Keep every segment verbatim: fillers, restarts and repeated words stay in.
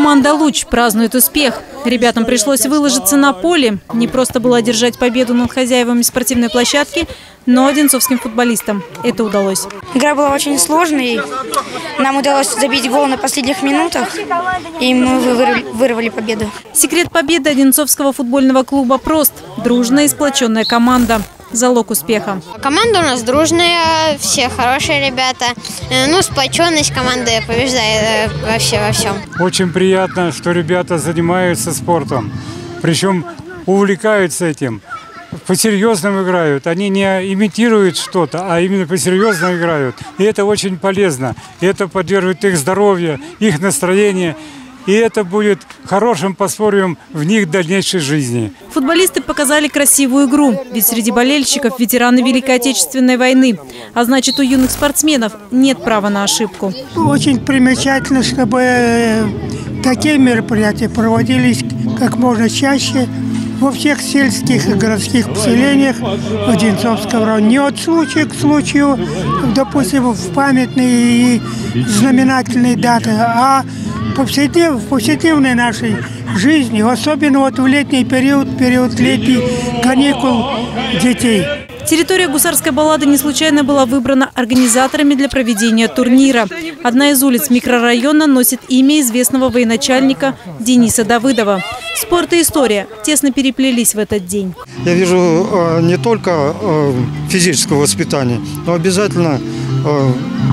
Команда «Луч» празднует успех. Ребятам пришлось выложиться на поле. Не просто было одержать победу над хозяевами спортивной площадки, но одинцовским футболистам это удалось. Игра была очень сложной. Нам удалось забить гол на последних минутах, и мы вырвали, вырвали победу. Секрет победы одинцовского футбольного клуба прост. Дружная и сплоченная команда. Залог успеха. Команда у нас дружная, все хорошие ребята. Ну, сплоченность команды побеждает вообще во всем. Очень приятно, что ребята занимаются спортом. Причем увлекаются этим. По-серьезному играют. Они не имитируют что-то, а именно по-серьезному играют. И это очень полезно. И это поддерживает их здоровье, их настроение. И это будет хорошим подспорьем в них дальнейшей жизни. Футболисты показали красивую игру. Ведь среди болельщиков ветераны Великой Отечественной войны. А значит, у юных спортсменов нет права на ошибку. Очень примечательно, чтобы такие мероприятия проводились как можно чаще во всех сельских и городских поселениях Одинцовского района. Не от случая к случаю, допустим, в памятные и знаменательные даты, а в повседневной нашей жизни, особенно вот в летний период, период летних каникул детей. Территория Гусарской баллады не случайно была выбрана организаторами для проведения турнира. Одна из улиц микрорайона носит имя известного военачальника Дениса Давыдова. Спорт и история тесно переплелись в этот день. Я вижу э, не только э, физического воспитания, но обязательно э,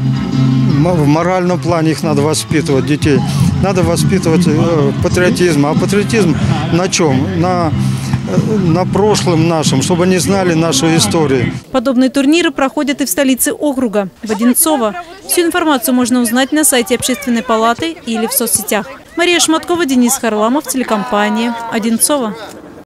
в моральном плане их надо воспитывать, детей. Надо воспитывать э, патриотизм. А патриотизм на чем? На, э, на прошлом нашем, чтобы они знали нашу историю. Подобные турниры проходят и в столице округа, в Одинцово. Всю информацию можно узнать на сайте Общественной палаты или в соцсетях. Мария Шматкова, Денис Харламов, телекомпания «Одинцово».